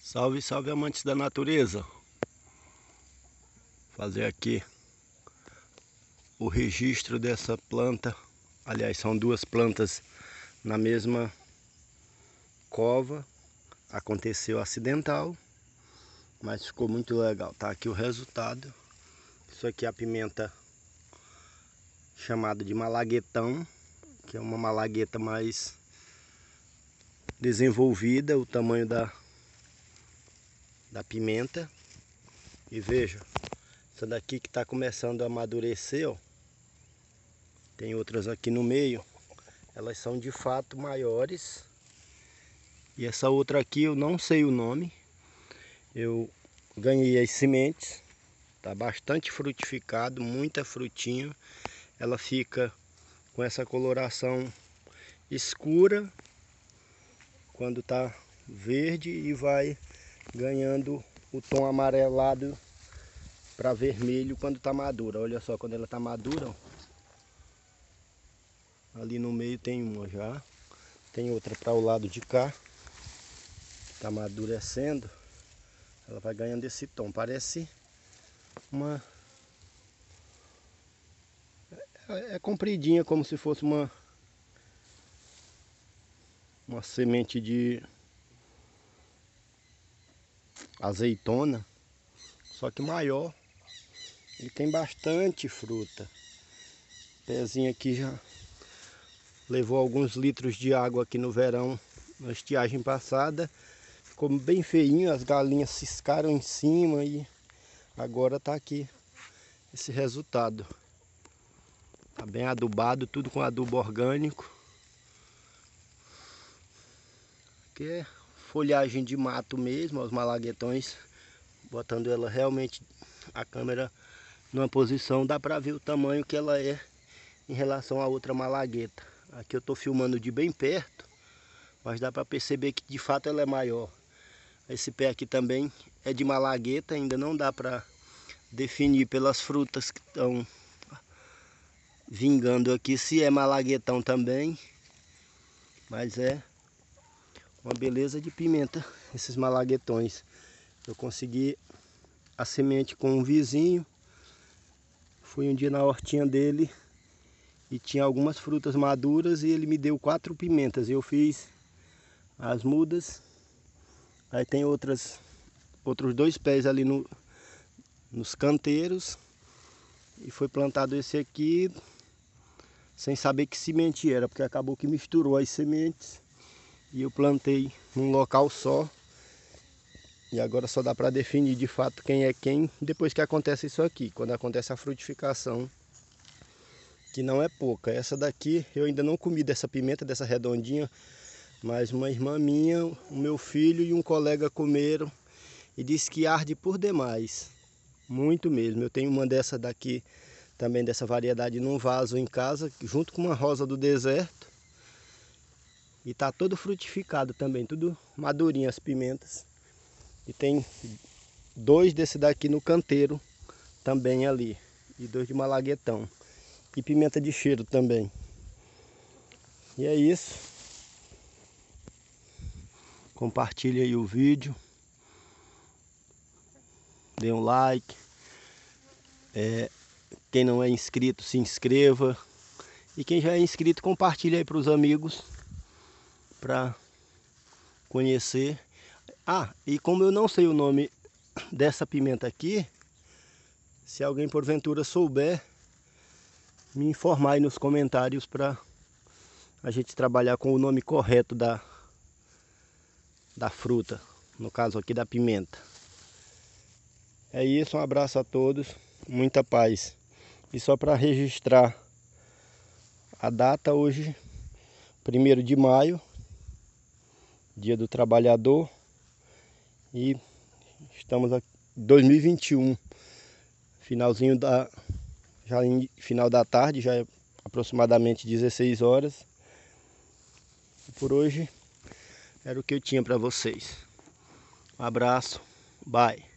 Salve, salve amantes da natureza. Fazer aqui o registro dessa planta. Aliás, são duas plantas na mesma cova. Aconteceu acidental, mas ficou muito legal. Tá aqui o resultado. Isso aqui é a pimenta chamada de malaguetão, que é uma malagueta mais desenvolvida, o tamanho da pimenta. E veja, essa daqui que está começando a amadurecer, ó. Tem outras aqui no meio, elas são de fato maiores. E essa outra aqui eu não sei o nome, eu ganhei as sementes, tá bastante frutificado, muita frutinha. Ela fica com essa coloração escura quando tá verde e vai ganhando o tom amarelado para vermelho quando tá madura. Olha só, quando ela tá madura, ó. Ali no meio tem uma já, tem outra para o lado de cá, tá amadurecendo. Ela vai ganhando esse tom, parece uma... é compridinha, como se fosse uma semente de azeitona, só que maior. Ele tem bastante fruta. O pezinho aqui já levou alguns litros de água aqui no verão, na estiagem passada. Ficou bem feinho, as galinhas ciscaram em cima e agora tá aqui esse resultado. Tá bem adubado, tudo com adubo orgânico. Aqui é folhagem de mato mesmo, os malaguetões, botando ela realmente, a câmera numa posição, dá pra ver o tamanho que ela é em relação à outra malagueta. Aqui eu tô filmando de bem perto, mas dá pra perceber que de fato ela é maior. Esse pé aqui também é de malagueta, ainda não dá pra definir pelas frutas que estão vingando aqui se é malaguetão também, mas é uma beleza de pimenta esses malaguetões. Eu consegui a semente com um vizinho, fui um dia na hortinha dele e tinha algumas frutas maduras e ele me deu 4 pimentas. Eu fiz as mudas, aí tem outros 2 pés ali nos canteiros, e foi plantado esse aqui sem saber que semente era, porque acabou que misturou as sementes e eu plantei num local só. E agora só dá para definir de fato quem é quem depois que acontece isso aqui, quando acontece a frutificação, que não é pouca. Essa daqui eu ainda não comi dessa pimenta, dessa redondinha, mas uma irmã minha, o meu filho e um colega comeram e disse que arde por demais, muito mesmo. Eu tenho uma dessa daqui também, dessa variedade, num vaso em casa, junto com uma rosa do deserto, e tá todo frutificado também, tudo madurinho as pimentas. E tem 2 desse daqui no canteiro também ali, e 2 de malaguetão. E pimenta de cheiro também. E é isso. Compartilhe aí o vídeo. Dê um like. Quem não é inscrito, se inscreva. E quem já é inscrito, compartilhe aí para os amigos, para conhecer. Ah, e como eu não sei o nome dessa pimenta aqui, se alguém porventura souber, me informar aí nos comentários para a gente trabalhar com o nome correto da fruta, no caso aqui da pimenta. É isso, um abraço a todos, muita paz. E só para registrar a data, hoje, 1º de maio, Dia do Trabalhador, e estamos aqui 2021, finalzinho já em final da tarde, já é aproximadamente 16 horas. Por hoje era o que eu tinha para vocês. Um abraço, bye.